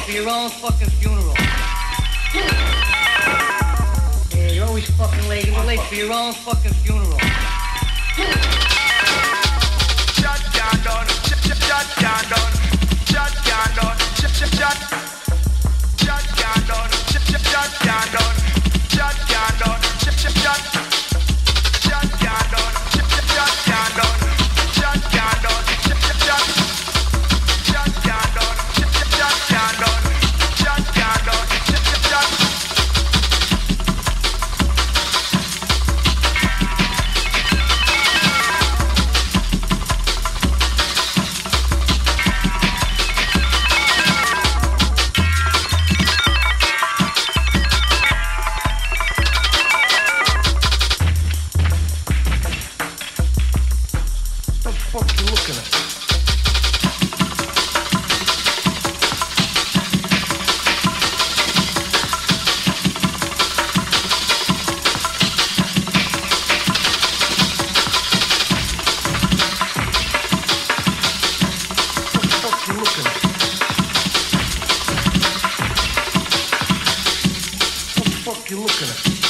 for your own fucking funeral. Yeah, you're always fucking late. You were late for your own fucking funeral. Shotgun done, shotgun done, shotgun done, shotgun done, shotgun done, shotgun done, shotgun done, shotgun done, shotgun done, shotgun done, shotgun done, You looking at?